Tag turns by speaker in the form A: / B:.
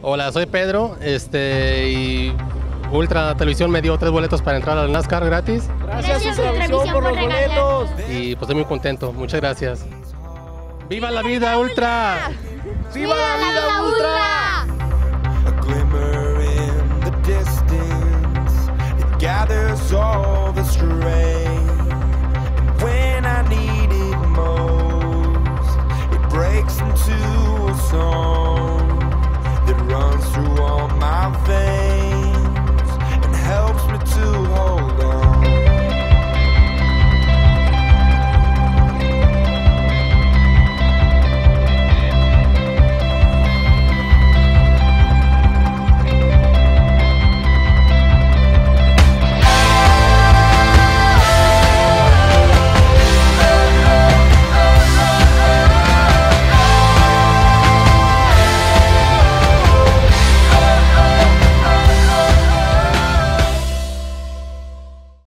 A: Hola, soy Pedro, y Ultra Televisión me dio 3 boletos para entrar al NASCAR gratis.
B: Gracias Ultra Televisión por los boletos.
A: Y pues estoy muy contento, muchas gracias. ¡Viva la vida, Ultra!
B: ¡Viva la vida, Ultra!
C: A glimmer in the distance, it gathers all the strength. And when I need it most, it breaks into a song that runs through all my veins.